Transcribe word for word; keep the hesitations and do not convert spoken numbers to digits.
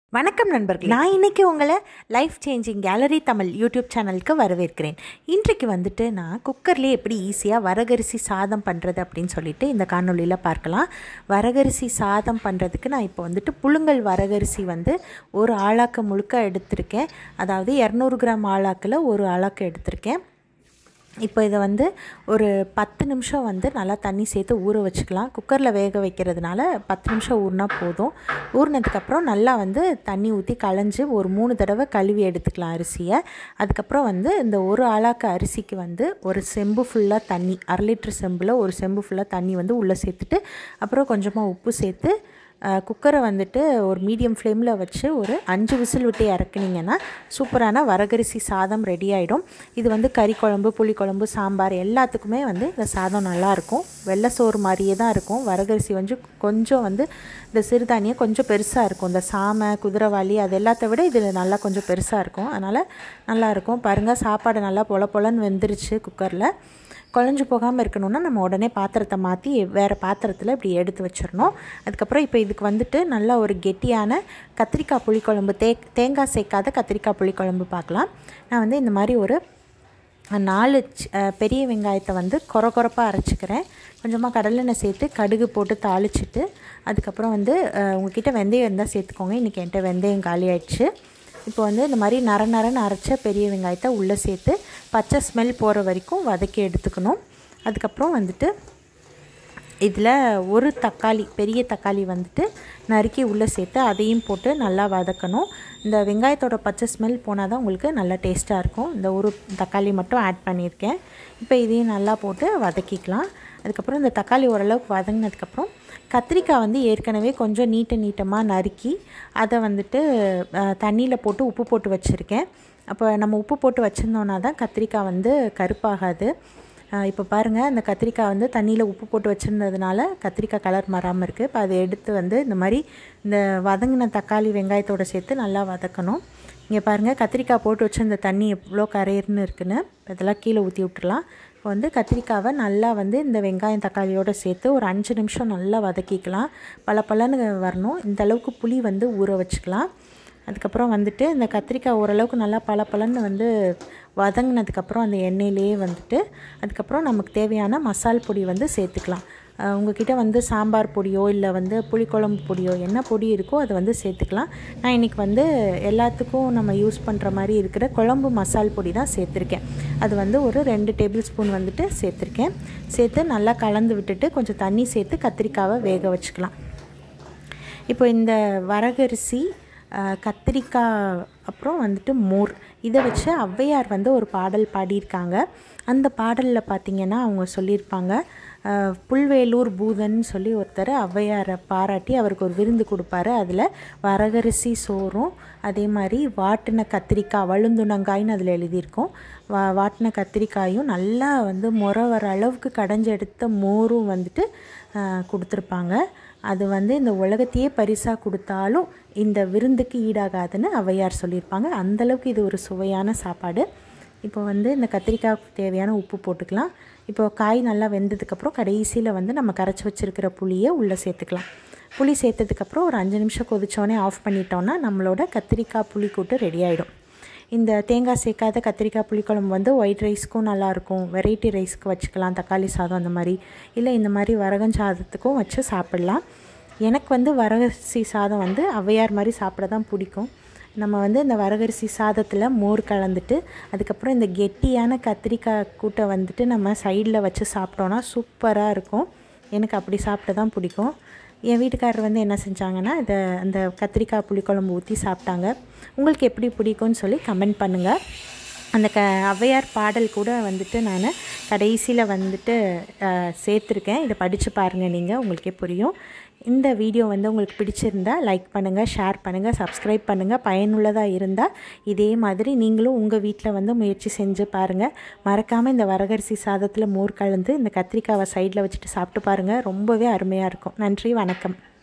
வணக்கம் நண்பர்களே, நான் இன்றைக்கி உங்களை life changing gallery Tamil YouTube சேனலுக்கு வரவேற்கிறேன். இன்றைக்கு வந்துட்டு நான் குக்கர்லேயே எப்படி ஈஸியாக வரகரிசி சாதம் பண்ணுறது அப்படின்னு சொல்லிட்டு இந்த காணொலியில் பார்க்கலாம். வரகரிசி சாதம் பண்ணுறதுக்கு நான் இப்போ வந்துட்டு புழுங்கல் வரகரிசி வந்து ஒரு ஆழாக்கு முழுக்க எடுத்திருக்கேன். அதாவது இரநூறு கிராம் ஆழாக்கில் ஒரு ஆழாக்கு எடுத்திருக்கேன். இப்போ இதை வந்து ஒரு பத்து நிமிஷம் வந்து நல்லா தண்ணி சேர்த்து ஊற வச்சுக்கலாம். குக்கரில் வேக வைக்கிறதுனால பத்து நிமிஷம் ஊறினா போதும். ஊறினதுக்கப்புறம் நல்லா வந்து தண்ணி ஊற்றி களைஞ்சி ஒரு மூணு தடவை கழுவி எடுத்துக்கலாம் அரிசியை. அதுக்கப்புறம் வந்து இந்த ஒரு ஆழாக்கு அரிசிக்கு வந்து ஒரு செம்பு ஃபுல்லாக தண்ணி, அரை லிட்டர் செம்பில் ஒரு செம்பு ஃபுல்லாக தண்ணி வந்து உள்ளே சேர்த்துட்டு அப்புறம் கொஞ்சமாக உப்பு சேர்த்து குக்கரை வந்துட்டு ஒரு மீடியம் ஃப்ளேமில் வச்சு ஒரு அஞ்சு விசில் விட்டு இறக்குனீங்கன்னா சூப்பரான வரகரிசி சாதம் ரெடி ஆகிடும். இது வந்து கறி குழம்பு, புளிக்குழம்பு, சாம்பார் எல்லாத்துக்குமே வந்து இந்த சாதம் நல்லாயிருக்கும். வெள்ளை சோறு மாதிரியே தான் இருக்கும். வரகரிசி வந்து கொஞ்சம் வந்து இந்த சிறுதானியம் கொஞ்சம் பெருசாக இருக்கும். இந்த சாமை, குதிரைவாளி அது எல்லாத்த விட இதில் நல்லா கொஞ்சம் பெருசாக இருக்கும். அதனால் நல்லாயிருக்கும். பாருங்கள், சாப்பாடு நல்லா பொல பொலன்னு வெந்துருச்சு. குக்கரில் குழஞ்சி போகாமல் இருக்கணும்னா நம்ம உடனே பாத்திரத்தை மாற்றி வேறு பாத்திரத்தில் இப்படி எடுத்து வச்சிடணும். அதுக்கப்புறம் இப்போ இதுக்கு வந்துட்டு நல்லா ஒரு கெட்டியான கத்திரிக்காய் புளிக்குழம்பு, தே தேங்காய் சேர்க்காத கத்திரிக்காய் புளிக்குழம்பு பார்க்கலாம். நான் வந்து இந்த மாதிரி ஒரு நாலு பெரிய வெங்காயத்தை வந்து கொர கொரப்பாக அரைச்சிக்கிறேன். கொஞ்சமாக கடலெண்ணெய் சேர்த்து கடுகு போட்டு தாளிச்சிட்டு அதுக்கப்புறம் வந்து உங்கள்கிட்ட வெந்தயம் இருந்தால் சேர்த்துக்கோங்க. இன்றைக்கி என்கிட்ட வெந்தயம் காலி ஆயிடுச்சு. இப்போ வந்து இந்த மாதிரி நர நரன்னு அரைச்ச பெரிய வெங்காயத்தை உள்ளே சேர்த்து பச்சை ஸ்மெல் போகிற வரைக்கும் வதக்கி எடுத்துக்கணும். அதுக்கப்புறம் வந்துட்டு இதில் ஒரு தக்காளி, பெரிய தக்காளி வந்துட்டு நறுக்கி உள்ளே சேர்த்து அதையும் போட்டு நல்லா வதக்கணும். இந்த வெங்காயத்தோட பச்சை ஸ்மெல் போனால் தான் உங்களுக்கு நல்லா டேஸ்ட்டாக இருக்கும். இந்த ஒரு தக்காளி மட்டும் ஆட் பண்ணியிருக்கேன். இப்போ இதையும் நல்லா போட்டு வதக்கிக்கலாம். அதுக்கப்புறம் இந்த தக்காளி ஓரளவுக்கு வதங்கினதுக்கப்புறம் கத்திரிக்காய் வந்து ஏற்கனவே கொஞ்சம் நீட்ட நீட்டமாக நறுக்கி அதை வந்துட்டு தண்ணியில் போட்டு உப்பு போட்டு வச்சுருக்கேன். அப்போ நம்ம உப்பு போட்டு வச்சுருந்தோன்னா தான் கத்திரிக்காய் வந்து கருப்பாகாது. இப்போ பாருங்கள், அந்த கத்திரிக்காய் வந்து தண்ணியில் உப்பு போட்டு வச்சுருந்ததுனால கத்திரிக்காய் கலர் மாறாமல் இருக்குது. இப்போ அதை எடுத்து வந்து இந்த மாதிரி இந்த வதங்கின தக்காளி வெங்காயத்தோடு சேர்த்து நல்லா வதக்கணும். இங்கே பாருங்கள், கத்திரிக்காய் போட்டு வச்சு இந்த தண்ணி எவ்வளோ கரையிறன்னு இருக்குன்னு இதெல்லாம் கீழே ஊற்றி விட்டுறலாம். இப்போ வந்து கத்திரிக்காவை நல்லா வந்து இந்த வெங்காயம் தக்காளியோடு சேர்த்து ஒரு அஞ்சு நிமிஷம் நல்லா வதக்கிக்கலாம். பல பலன்னு வரணும். இந்த அளவுக்கு புளி வந்து ஊற வச்சுக்கலாம். அதுக்கப்புறம் வந்துட்டு இந்த கத்திரிக்காய் ஓரளவுக்கு நல்லா பல பலன்னு வந்து வதங்கினதுக்கப்புறம் அந்த எண்ணெயிலே வந்துட்டு அதுக்கப்புறம் நமக்கு தேவையான மசால் பொடி வந்து சேர்த்துக்கலாம். உங்கள்கிட்ட வந்து சாம்பார் பொடியோ இல்லை வந்து புளிக்குழம்பு பொடியோ என்ன பொடி இருக்கோ அதை வந்து சேர்த்துக்கலாம். நான் இன்றைக்கி வந்து எல்லாத்துக்கும் நம்ம யூஸ் பண்ணுற மாதிரி இருக்கிற குழம்பு மசால் பொடி தான் சேர்த்துருக்கேன். அது வந்து ஒரு ரெண்டு டேபிள் ஸ்பூன் வந்துட்டு சேர்த்துருக்கேன். சேர்த்து நல்லா கலந்து விட்டுட்டு கொஞ்சம் தண்ணி சேர்த்து கத்திரிக்காவை வேக வச்சுக்கலாம். இப்போ இந்த வரகரிசி, கத்திரிக்காய், அப்புறம் வந்துட்டு மோர், இதை வச்சு ஔவையார் வந்து ஒரு பாடல் பாடியிருக்காங்க. அந்த பாடலில் பார்த்திங்கன்னா அவங்க சொல்லியிருப்பாங்க, புல்வேலூர் பூதன் சொல்லி ஒருத்தர் ஔவையாரை பாராட்டி அவருக்கு ஒரு விருந்து கொடுப்பாரு. அதில் வரகரிசி சோறும் அதே மாதிரி வாட்டின கத்திரிக்காய், வழுந்துணங்காய்னு அதில் எழுதியிருக்கோம். வா வாட்டின கத்திரிக்காயும் நல்லா வந்து முறை வர அளவுக்கு கடைஞ்சி எடுத்த மோரும் வந்துட்டு கொடுத்துருப்பாங்க. அது வந்து இந்த உலகத்தையே பரிசாக கொடுத்தாலும் இந்த விருந்துக்கு ஈடாகாதுன்னு ஔவையார் சொல்லியிருப்பாங்க. அந்தளவுக்கு இது ஒரு சுவையான சாப்பாடு. இப்போ வந்து இந்த கத்திரிக்காய்க்கு தேவையான உப்பு போட்டுக்கலாம். இப்போ காய் நல்லா வெந்ததுக்கப்புறம் கடைசியில் வந்து நம்ம கரைச்சி வச்சுருக்கிற புளியை உள்ளே சேர்த்துக்கலாம். புளி சேர்த்ததுக்கப்புறம் ஒரு அஞ்சு நிமிஷம் கொதிச்சோடனே ஆஃப் பண்ணிட்டோன்னா நம்மளோட கத்திரிக்காய் புளிக்கூட்டு ரெடி ஆகிடும். இந்த தேங்காய் சேர்க்காத கத்திரிக்காய் புளிக்குழம்பு வந்து ஒயிட் ரைஸ்க்கும் நல்லாயிருக்கும். வெரைட்டி ரைஸ்க்கு வச்சுக்கலாம், தக்காளி சாதம் அந்த மாதிரி, இல்லை இந்த மாதிரி வரகன் சாதத்துக்கும் வச்சு சாப்பிட்லாம். எனக்கு வந்து வரகரிசி சாதம் வந்து ஔவையார் மாதிரி சாப்பிட தான் பிடிக்கும். நம்ம வந்து இந்த வரகரிசி சாதத்தில் மோர் கலந்துட்டு அதுக்கப்புறம் இந்த கெட்டியான கத்திரிக்காய் கூட்டை வந்துட்டு நம்ம சைடில் வச்சு சாப்பிட்டோன்னா சூப்பராக இருக்கும். எனக்கு அப்படி சாப்பிட தான் பிடிக்கும். என் வீட்டுக்காரர் வந்து என்ன செஞ்சாங்கன்னா இதை அந்த கத்திரிக்காய் புளிக்குழம்பு ஊற்றி சாப்பிட்டாங்க. உங்களுக்கு எப்படி பிடிக்கும்னு சொல்லி கமெண்ட் பண்ணுங்கள். அந்த க ஔவையார் பாடல் கூட வந்துட்டு நான் கடைசியில் வந்துட்டு சேர்த்துருக்கேன். இதை படித்து பாருங்கள், நீங்கள் உங்களுக்கே புரியும். இந்த வீடியோ வந்து உங்களுக்கு பிடிச்சிருந்தால் லைக் பண்ணுங்கள், ஷேர் பண்ணுங்கள், சப்ஸ்கிரைப் பண்ணுங்கள். பயனுள்ளதாக இருந்தால் இதே மாதிரி நீங்களும் உங்கள் வீட்டில் வந்து முயற்சி செஞ்சு பாருங்கள். மறக்காமல் இந்த வரகரிசி சாதத்தில் மோர் கலந்து இந்த கத்திரிக்காவை சைடில் வச்சுட்டு சாப்பிட்டு பாருங்கள். ரொம்பவே அருமையாக இருக்கும். நன்றி, வணக்கம்.